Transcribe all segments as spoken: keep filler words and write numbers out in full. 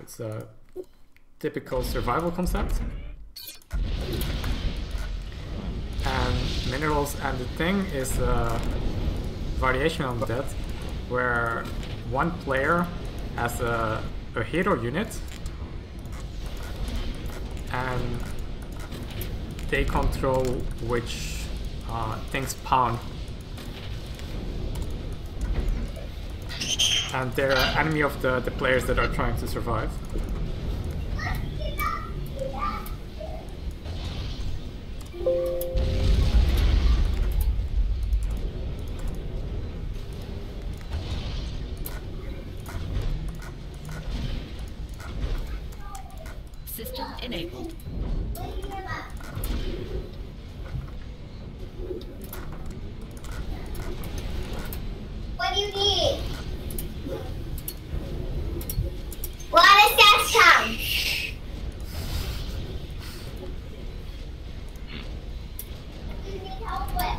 It's a typical survival concept. And Minerals and the Thing is a variation on that, where one player has a, a hero unit and they control which uh, things spawn. And they're an enemy of the, the players that are trying to survive. System enabled. What do you need? What is that sound? What do you need help with?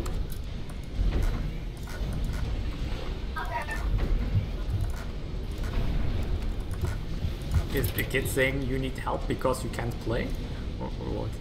Okay. Is the kid saying you need help because you can't play? Or, or what?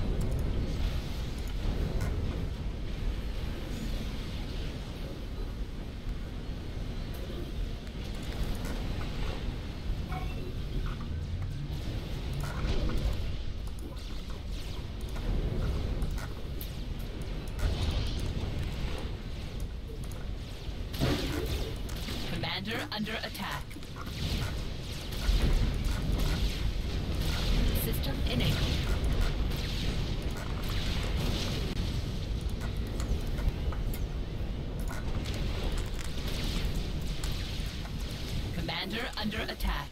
Commander under attack. System enabled. Commander under attack.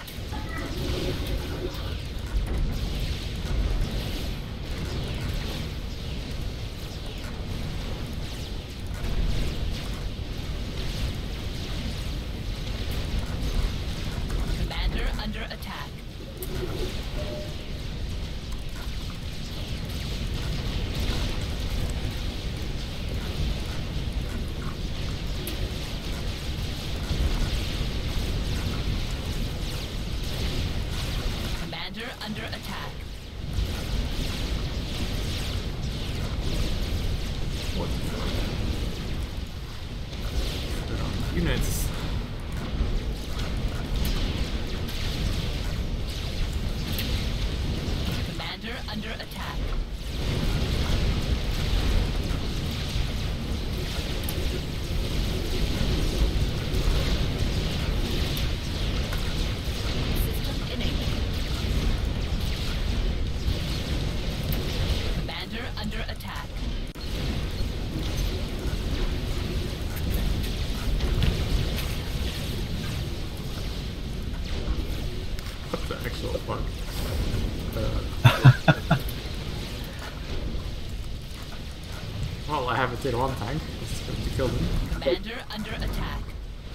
Commander under attack. Commander under attack. What? There are units. Commander under attack. System enabled. Commander under attack. What the actual fuck? Uh, well, I have a tier one tank. It's going to kill them. Commander under attack.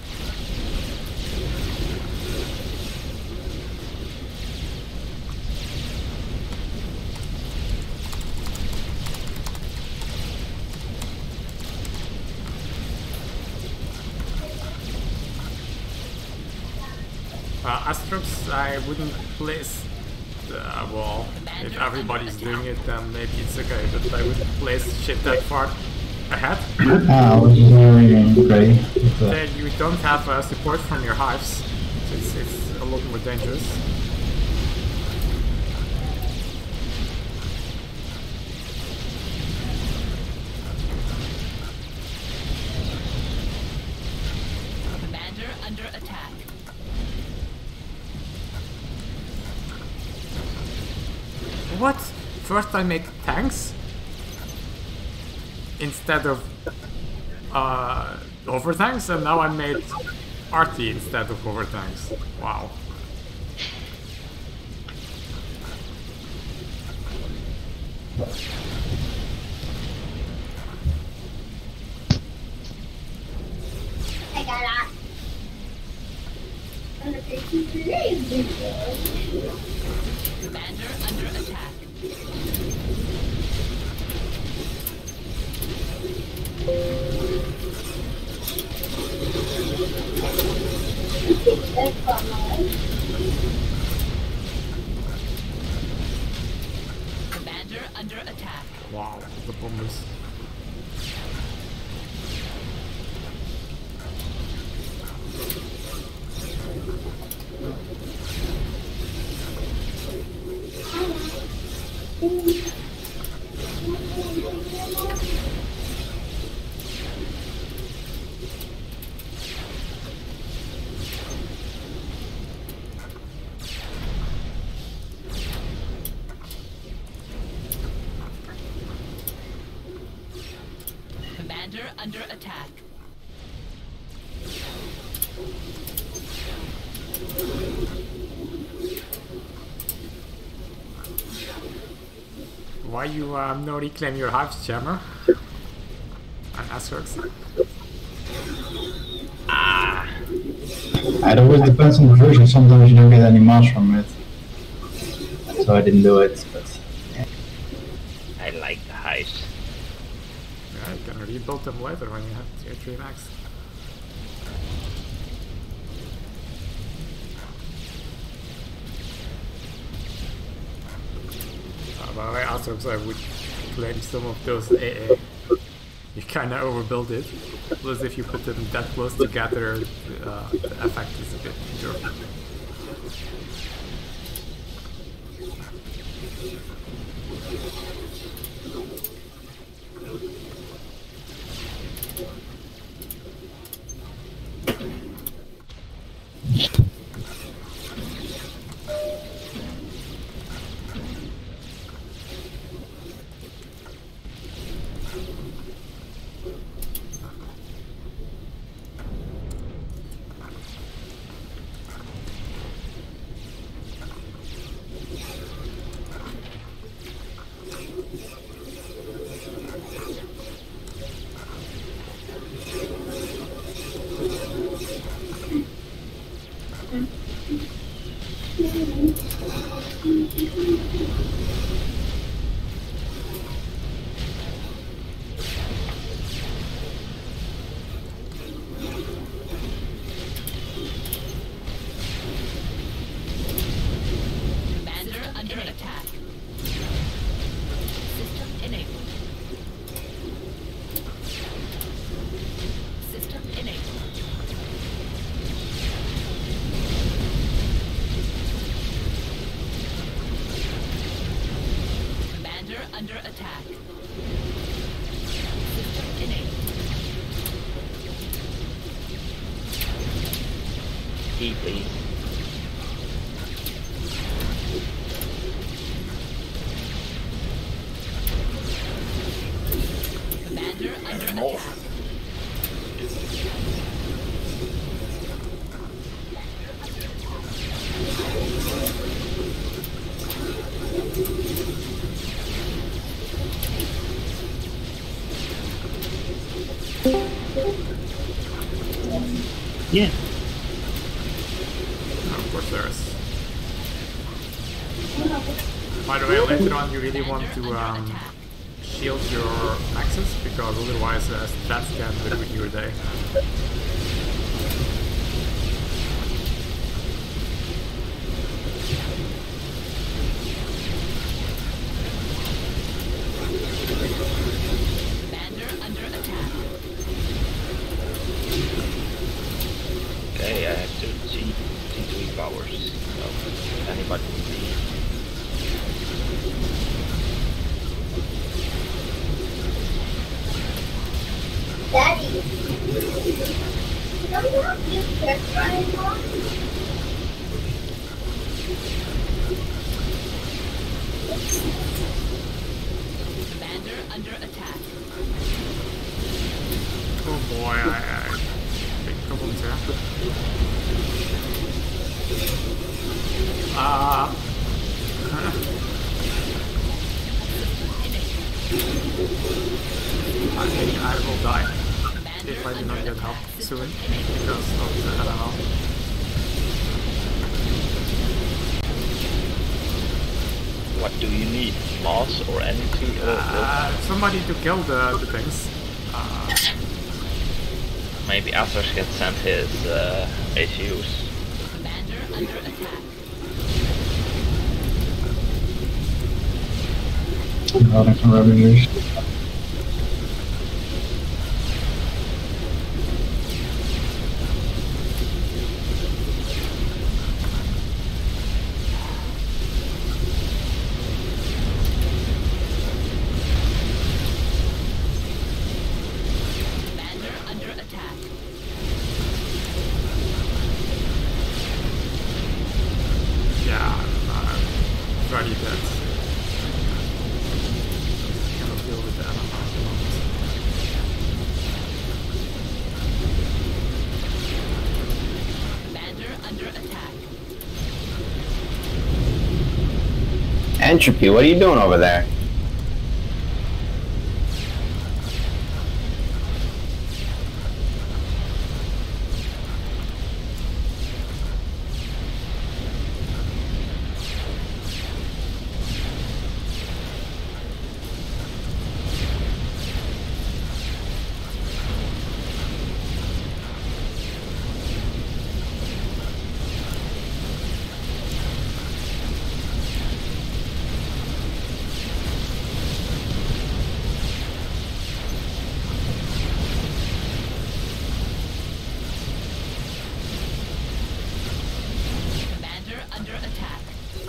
Uh, Astrops, I wouldn't place the wall. If everybody's doing it, then maybe it's okay, but I wouldn't place shit that far ahead. Ah, I was just wondering, great. Then you don't have uh, support from your hives, so it's, it's a lot more dangerous. Commander under attack. What? First I make tanks instead of uh, over tanks, and now I made arty instead of over tanks. Wow. I got that. Commander under attack. Wow, the bombers. Commander under attack. Why you um, no reclaim your hives, Jammer? And Asterix? Ah, It always depends on the version, sometimes you don't get any mass from it. So I didn't do it, but yeah. I like the hives. Yeah, you can rebuild them later when you have tier three max. Uh, by the way, Asterix, I would claim some of those A A. You kinda overbuild it. Plus if you put them that close together, uh, the effect is a bit weaker. Commander under attack. System enabled. System enabled. Commander under attack. System enabled. Key, please. Commander under More. attack. Yeah. Of course there is. By the way, later on you really want to um, shield your axes, because otherwise uh, stats can ruin your day. Commander under attack. Okay, I have to see T three powers. So anybody can see. Daddy. Don't you have new character anymore? Commander under attack. Oh boy, I, I big problems here. Ah. I think I will die Commander if I do under not get attack. help System soon enabled. because of the L M L. What do you need? Moss or anything? Or, Uh, somebody to kill the, the things. Uh, or maybe Athos can send his uh, A C Us. Commander under attack. Holding some Ravagers. Commander under attack. Yeah, I'm uh, ready dead. Cannot deal with that at the moment. Commander under attack. Entropy, what are you doing over there? Commander under attack.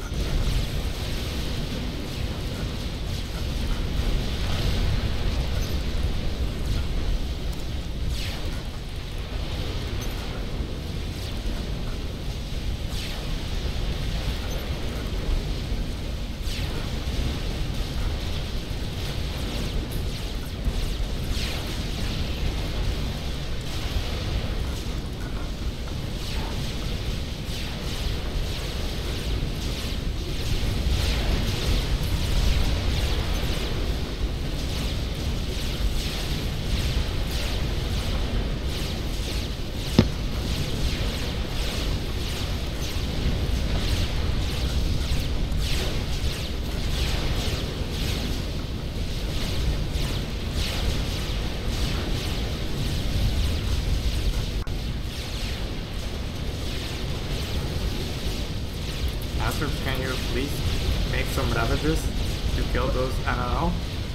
Master, can you please make some ravages to kill those N L L?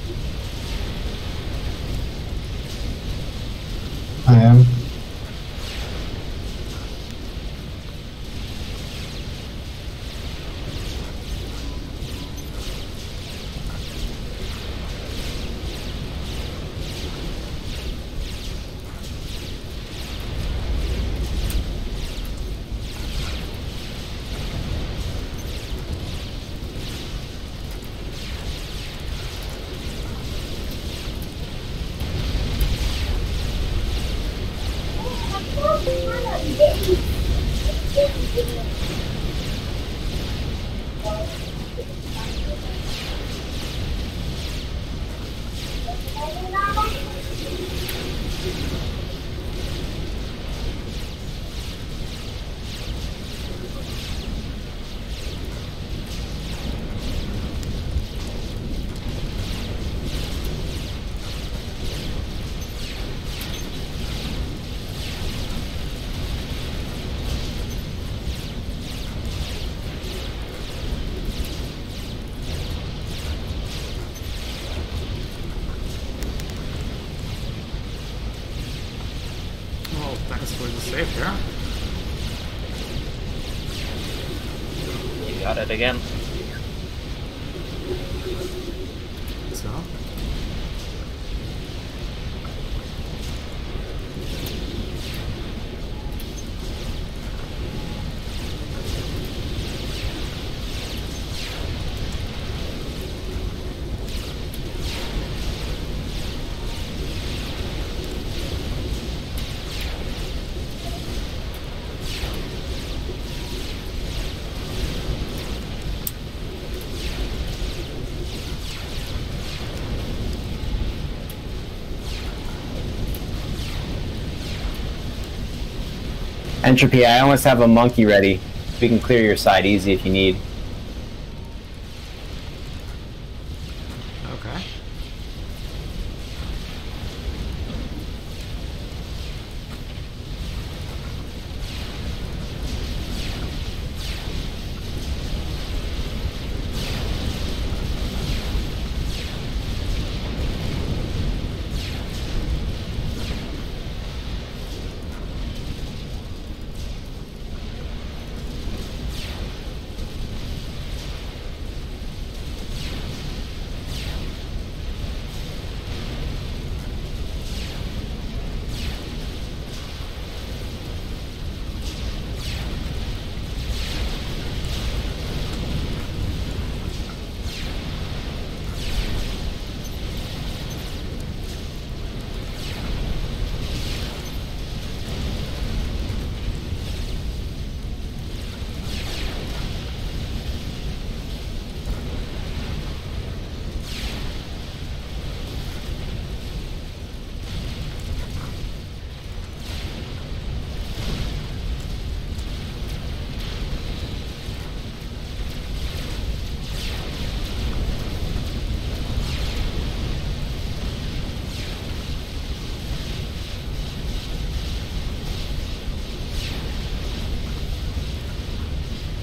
I am. Well, thanks for the save here. You got it again. So, Entropy, I almost have a monkey ready. We can clear your side easy if you need. okay.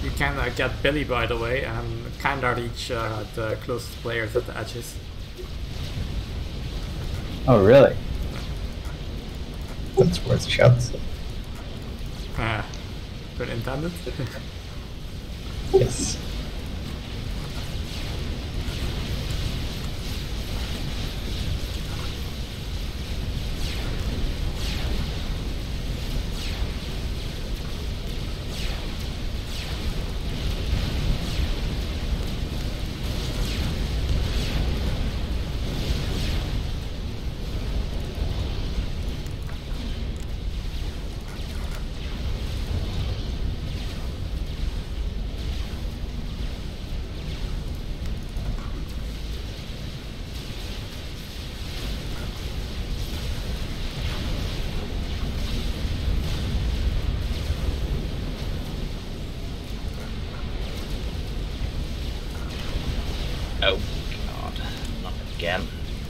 You can uh, get Billy, by the way, and kinda reach uh, the closest players at the edges. Oh, really? That's worth a shot. Uh, good intended. Yes. Oh god, not again.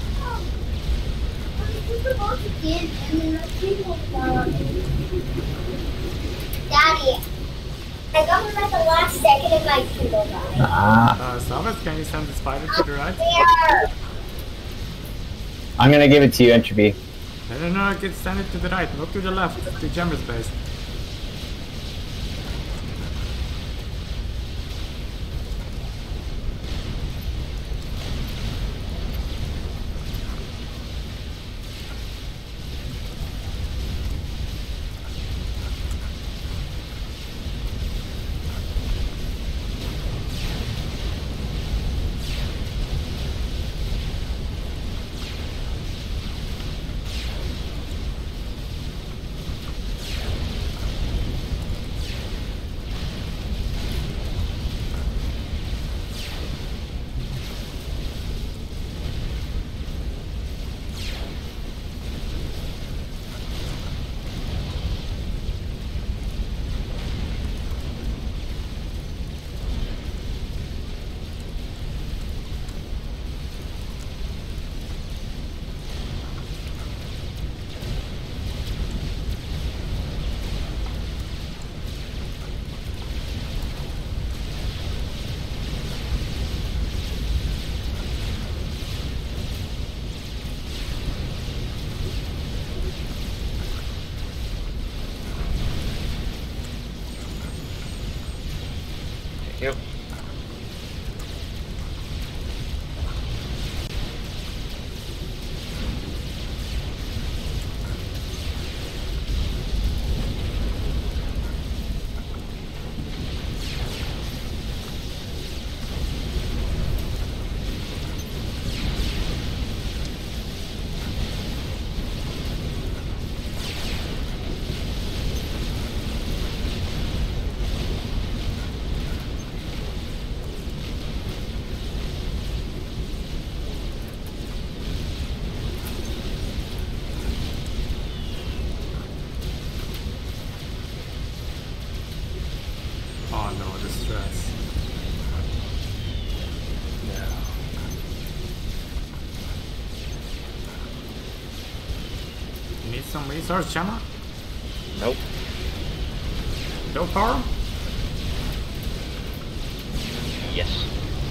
Daddy, I got him at the last second and my Kindle died. Ah. Uh, Savas, can you send the spider to the right? There. I'm gonna give it to you, Entropy. No, no, no, get, send it to the right, not to the left, to Gemmer's base. Yep. Oh no, the stress. You need some resource, Gemma? Nope. No power? Yes.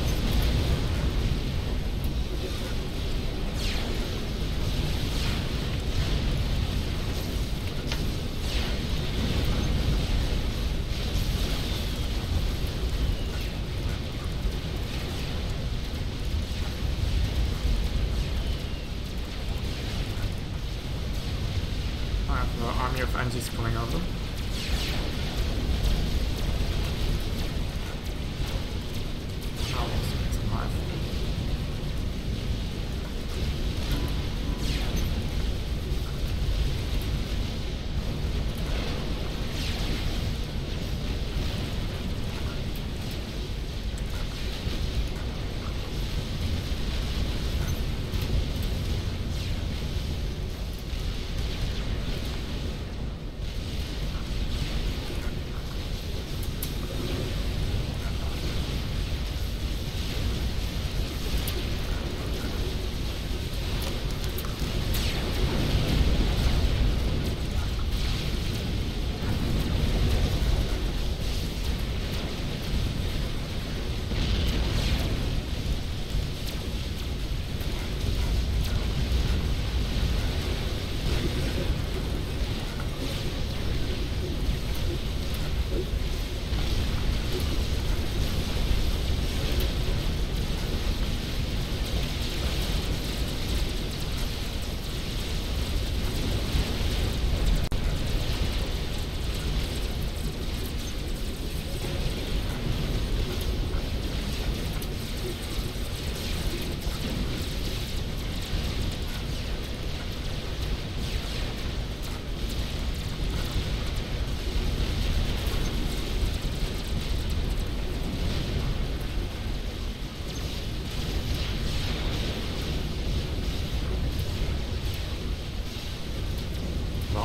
I have an army of N Gs coming over. No, it's alive.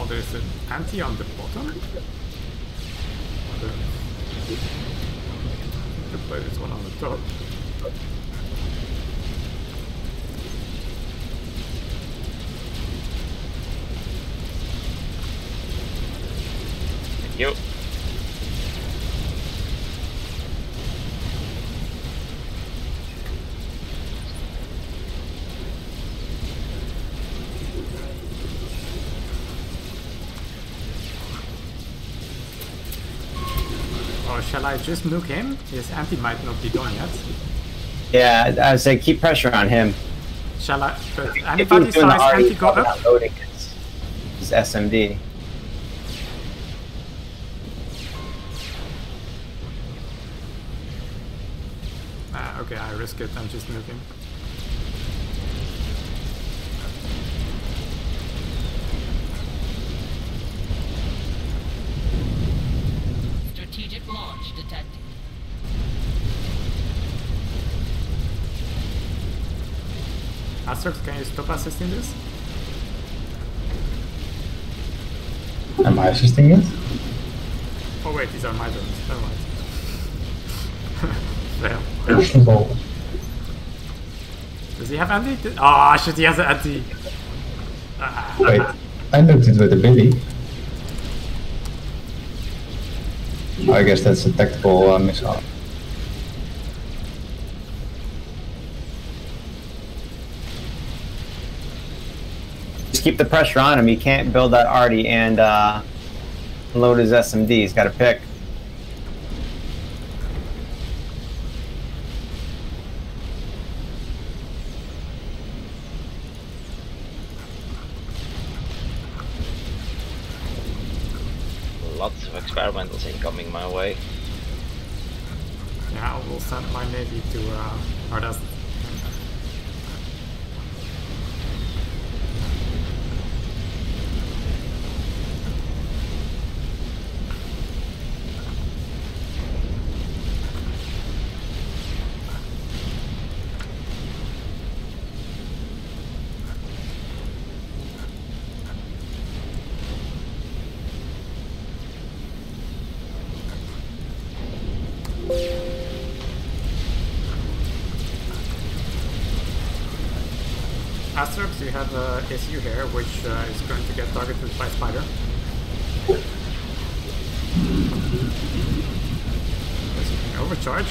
Oh, there's an anti on the bottom? The, the play this one on the top. Thank you. Or shall I just nuke him? His anti might not be done yet. Yeah, I would say keep pressure on him. Shall I? But If anybody he's doing the size R E, anti go probably up? not loading his, his S M D. Ah, okay, I risk it. I'm just nuking. Strategic launch detected. Asterix, can you stop assisting this? Am I assisting it? Oh wait, these are my turns. Never mind. Fail. There's the ball. Does he have anti? Ah, shit, he has an anti. Ah. Wait, I looked it with a Billy. Oh, I guess that's a tactical uh, mishap. Just keep the pressure on him. He can't build that arty and uh, load his S M D. He's got to pick. Lots of experimentals incoming my way. Yeah, I will send my navy to uh, or does Asterix, you have a S U here, which uh, is going to get targeted by Spider. Yes, you can overcharge.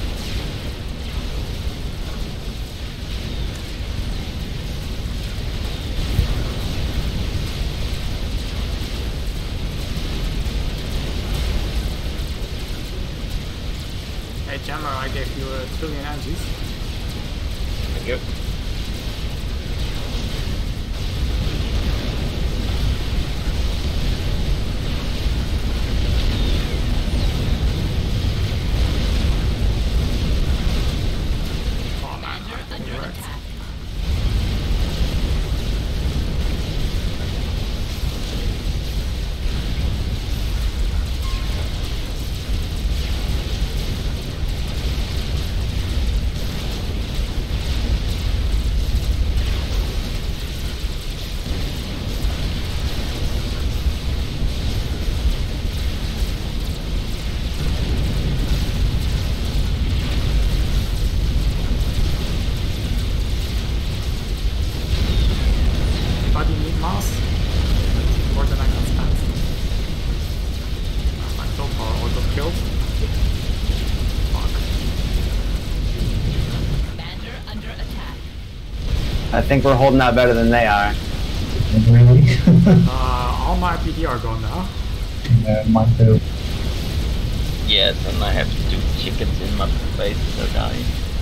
Hey Jammer, I gave you a trillion energies. Thank you. Oh man, Commander I think under you're right. attack. Anybody need mass? More than I can stand. Uh, my top power auto killed. Fuck. Commander under attack. I think we're holding out better than they are. Not really. Uh, all my P D are gone now. uh, mine too. Yes, and I have two chickens in my face that are dying.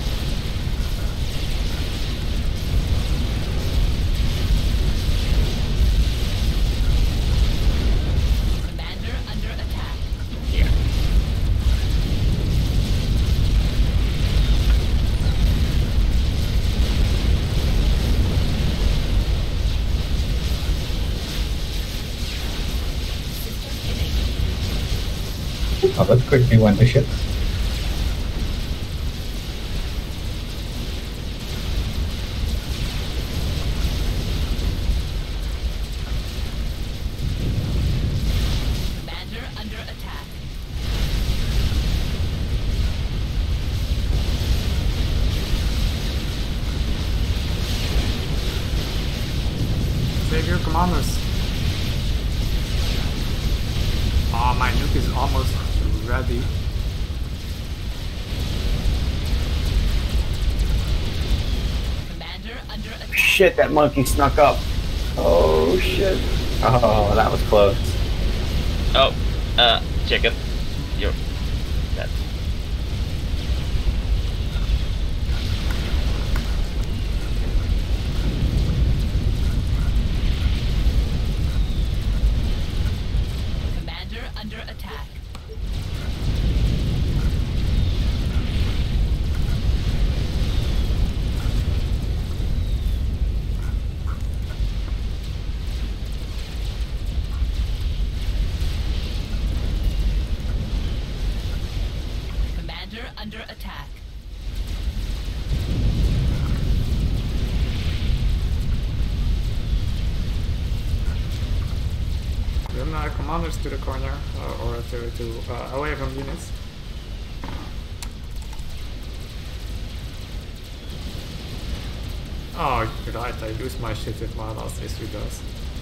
Commander under attack. Here. Oh, that quickly went to shit. commanders. Oh, my nuke is almost ready. Commander under attack. Shit, that monkey snuck up. Oh shit. Oh, that was close. Oh, uh, chicken. You're dead. Commander under attack. Commander under attack. Run uh, commanders to the corner uh, or to, to uh, away from units. Oh, right, I lose my shit if my last issue does.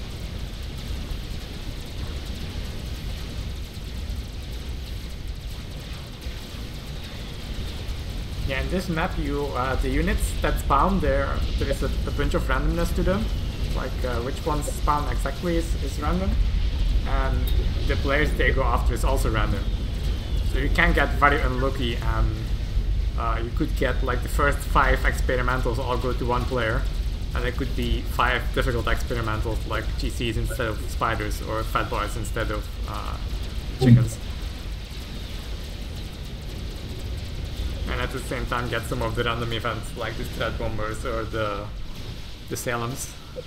Yeah, in this map, you uh, the units that spawn there, there is a, a bunch of randomness to them. Like uh, which ones spawn exactly is, is random, and the players they go after is also random. So you can get very unlucky, and uh, you could get like the first five experimentals all go to one player, and it could be five difficult experimentals like G Cs instead of spiders or fat boys instead of uh, chickens. And at the same time get some of the random events like the Threat Bombers or the the Salems.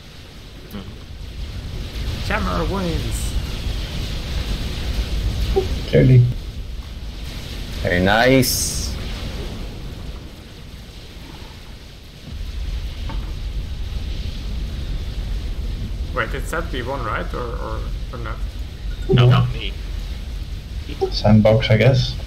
Jammer wins! Clearly. Very nice. Wait, it said we won, right? Or, or, or not? No, not me. Sandbox, I guess.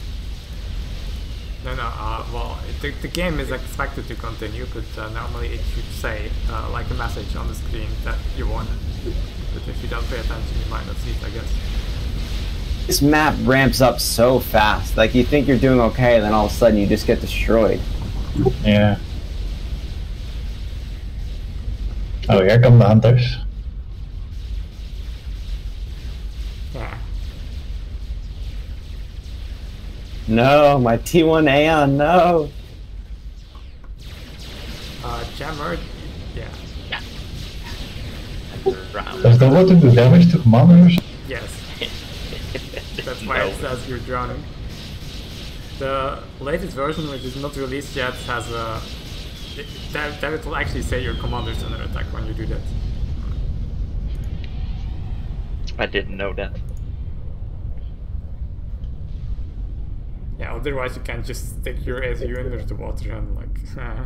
No, no, uh, well, it, the, the game is expected to continue, but uh, normally it should say, uh, like a message on the screen that you won. But if you don't pay attention, you might not see it, I guess. This map ramps up so fast. Like, you think you're doing okay, then all of a sudden you just get destroyed. Yeah. Oh, here come the hunters. Yeah. No, my T one Aeon, no. Uh, Jammer, yeah. Yeah. Round. Does the water do damage to commanders? Yes. That's why No. it says you're drowning. The latest version, which is not released yet, has a... it- That, that it will actually say your commander's under attack when you do that. I didn't know that. Yeah, otherwise you can just stick your A C U under the water and like...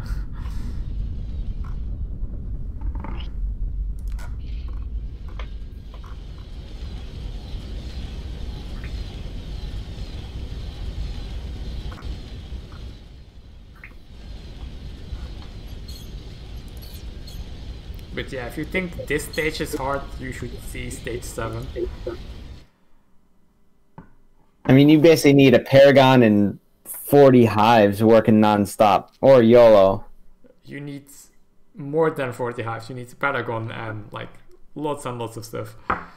But yeah, if you think this stage is hard, you should see stage seven. I mean, you basically need a Paragon and forty hives working non-stop. Or YOLO. You need more than forty hives, you need Paragon and like lots and lots of stuff.